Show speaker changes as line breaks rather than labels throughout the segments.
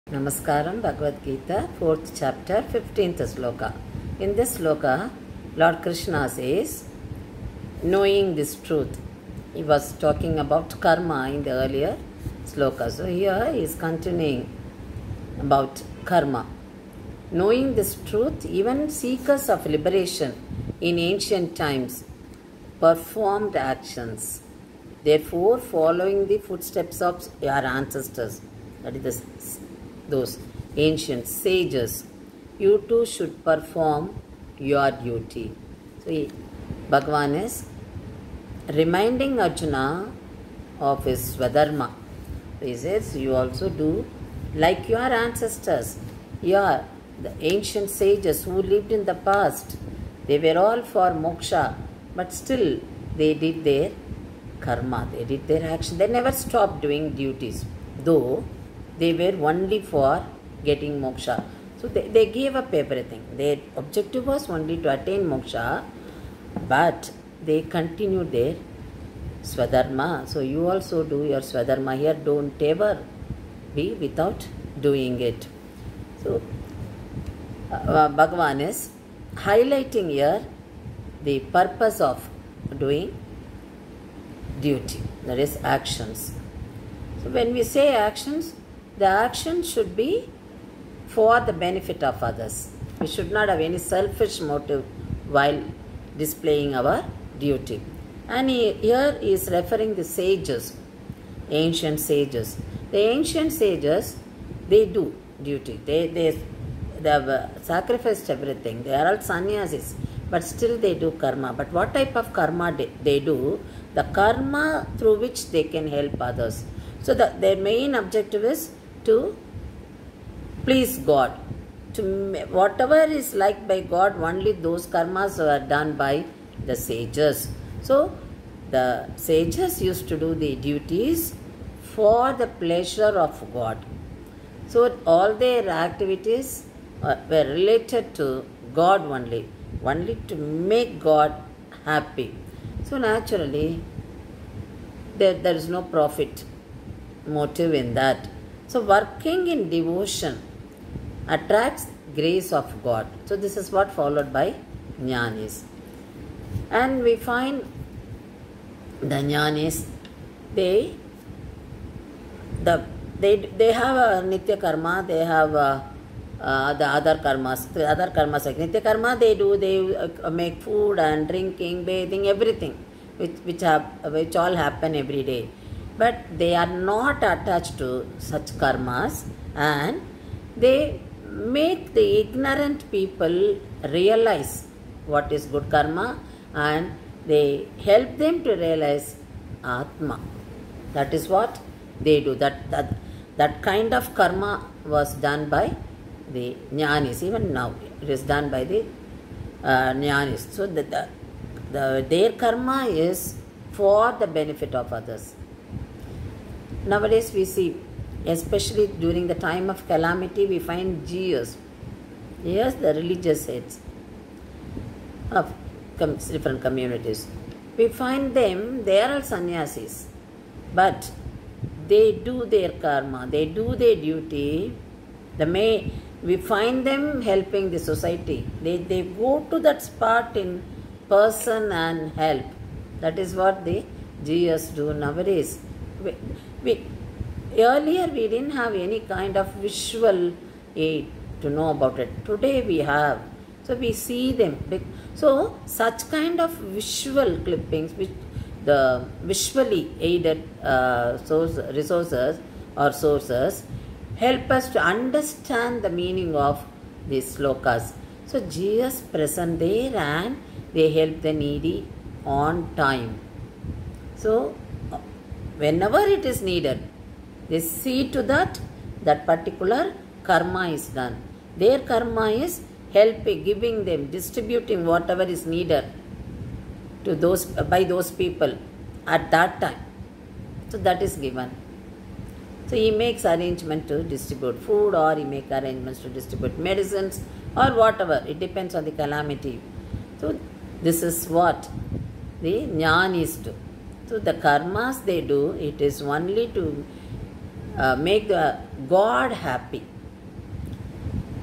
Namaskaram, Bhagavad Gita, 4th chapter, 15th sloka. In this sloka, Lord Krishna says, knowing this truth. He was talking about karma in the earlier sloka. So here he is continuing about karma. Knowing this truth, even seekers of liberation in ancient times performed actions. Therefore, following the footsteps of your ancestors, that is those ancient sages, you too should perform your duty. So, Bhagavan is reminding Arjuna of his Swadharma. He says, you also do like your ancestors. The ancient sages who lived in the past, they were all for moksha, but still they did their karma, they did their action. They never stopped doing duties, though they were only for getting moksha. So they gave up everything. Their objective was only to attain moksha, but they continued their Swadharma. So you also do your Swadharma here. Don't ever be without doing it. So Bhagavan is highlighting here the purpose of doing duty, that is actions. So when we say actions, the action should be for the benefit of others. We should not have any selfish motive while displaying our duty. And here he is referring the sages, ancient sages. The ancient sages, they do duty. They have sacrificed everything. They are all sannyasis, but still they do karma. But what type of karma they do? The karma through which they can help others. So their main objective is to please God. Whatever is liked by God, only those karmas are done by the sages. So the sages used to do the duties for the pleasure of God. So all their activities were related to God only to make God happy. So naturally, there is no profit motive in that. So working in devotion attracts grace of God. So this is what followed by jnanis. And we find the jnanis, they have a nitya karma, they have the other karmas. The other karmas like nitya karma, they make food and drinking, bathing, everything which all happen every day. But they are not attached to such karmas, and they make the ignorant people realize what is good karma, and they help them to realize Atma. That is what they do. That kind of karma was done by the jnanis. Even now it is done by the jnanis. So their karma is for the benefit of others. Nowadays we see, especially during the time of calamity, we find GS, the religious heads of different communities. We find them, they are all sannyasis, but they do their karma, they do their duty. We find them helping the society. They go to that spot in person and help. That is what the GS do nowadays. Earlier we didn't have any kind of visual aid to know about it. Today we have. So we see them. So such kind of visual clippings, which the visually aided resources or sources, help us to understand the meaning of these slokas. So GS present there and they help the needy on time. So whenever it is needed, they see to that particular karma is done. Their karma is helping, giving them, distributing whatever is needed to by those people at that time. So that is given. So he makes arrangement to distribute food, or he makes arrangements to distribute medicines, or whatever. It depends on the calamity. So this is what the jnanis do. So the karmas they do, it is only to make the God happy.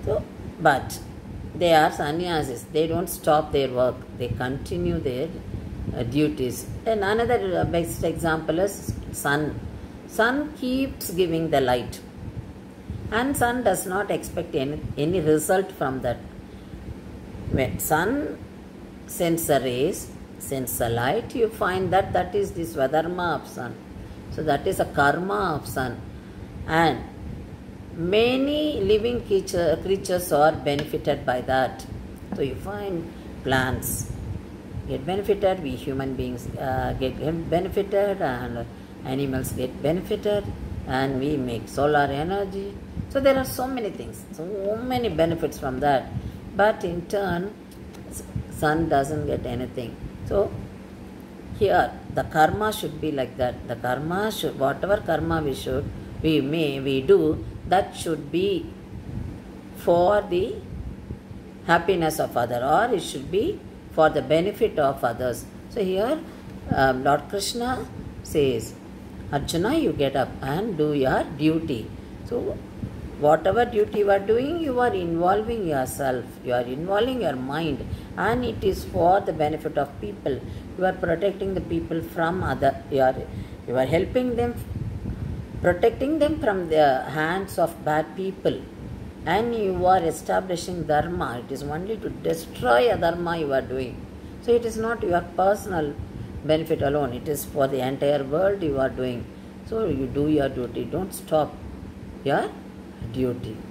So, but they are sannyasis. They don't stop their work. They continue their duties. And another best example is sun. Sun keeps giving the light. And sun does not expect any result from that. When sun sends the rays, sends the light, you find that that is the swadharma of sun. So that is a karma of sun. And many living creatures are benefited by that. So you find plants get benefited, we human beings get benefited, and animals get benefited, and we make solar energy. So there are so many things, so many benefits from that. But in turn, sun doesn't get anything. So here the karma should be like that. The karma should, whatever karma we do, that should be for the happiness of other, or it should be for the benefit of others. So here Lord Krishna says, Arjuna, you get up and do your duty. So whatever duty you are doing, you are involving yourself, you are involving your mind, and it is for the benefit of people. You are protecting the people from other, you are helping them, protecting them from the hands of bad people, and you are establishing dharma. It is only to destroy adharma you are doing. So it is not your personal benefit alone, it is for the entire world you are doing. So you do your duty, don't stop your duty.